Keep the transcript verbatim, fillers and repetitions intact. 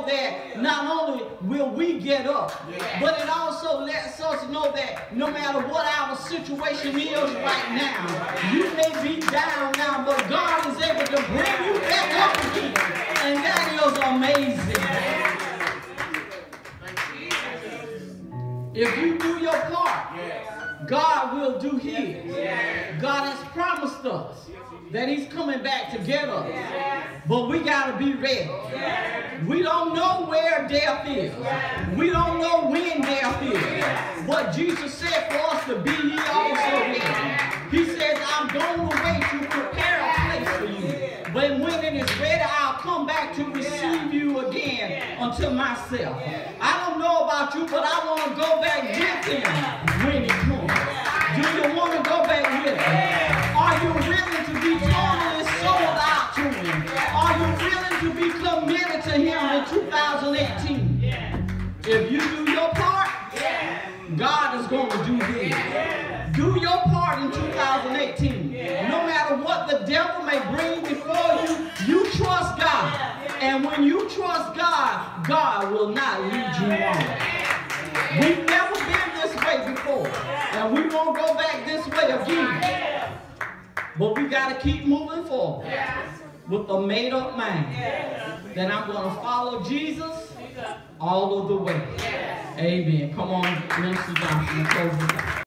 that not only will we get up, but it also lets us know that no matter what our situation is right now, you may be down now, but God is able to bring you back up again. And that is amazing. If you do your part, God will do his. God has promised us that he's coming back to get us. But we got to be ready. We don't know where death is. We don't know when death is. But Jesus said for us to be here also ready. He says, I'm going away to prepare a place for you. But when it is ready, I'll come back to receive you again unto myself. I don't know about you, but I want to go back with him when he comes. Do you want to go back with him? Are you willing to be totally sold out to him? Are you willing to be committed to him in two thousand eighteen? If you do your part, God is going to do his. Do your part in two thousand eighteen. No matter what the devil may bring before you, you trust God. And when you trust God, God will not lead you wrong. We've never been this way before, and we won't go back this way again. But we got to keep moving forward with a made-up mind that I'm going to follow Jesus all of the way. Amen. Come on, Minister Johnson, close it out.